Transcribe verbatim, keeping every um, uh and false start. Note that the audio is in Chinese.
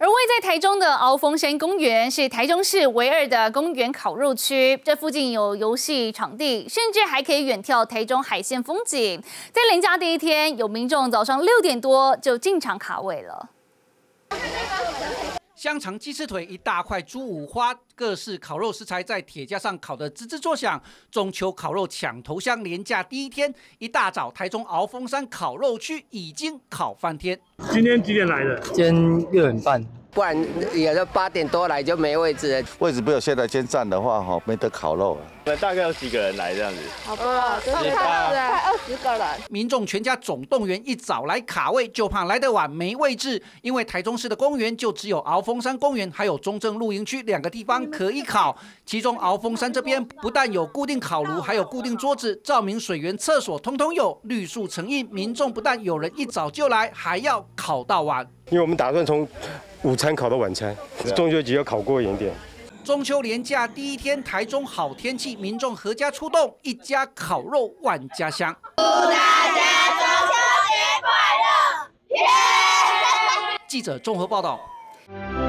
而位在台中的鳌峰山公园是台中市唯二的公园烤肉区，这附近有游戏场地，甚至还可以远眺台中海线风景。在连假第一天，有民众早上六点多就进场卡位了。 香肠、鸡翅腿、一大块猪五花，各式烤肉食材在铁架上烤得吱吱作响。中秋烤肉抢头香，连假第一天，一大早，台中鳌峰山烤肉区已经烤翻天。 今天几点来的？ 今天六点半。 不然有的八点多来就没位置了。 位置不有现在先占的话，哈，没得烤肉了。 我们大概有几个人来这样子？ 好不好？就是快二十个人。 民众全家总动员，一早来卡位，就怕来得晚没位置。因为台中市的公园就只有鳌峰山公园，还有中正露营区两个地方可以烤。其中鳌峰山这边不但有固定烤炉，还有固定桌子、照明、水源、厕所，通通有，绿树成荫。民众不但有人一早就来，还要烤到晚。 因为我们打算从 午餐烤到晚餐，中秋节要烤过瘾一点。 中秋连假第一天，台中好天气，民众合家出动，一家烤肉万家香。 祝大家中秋节快乐！ 记者综合报道。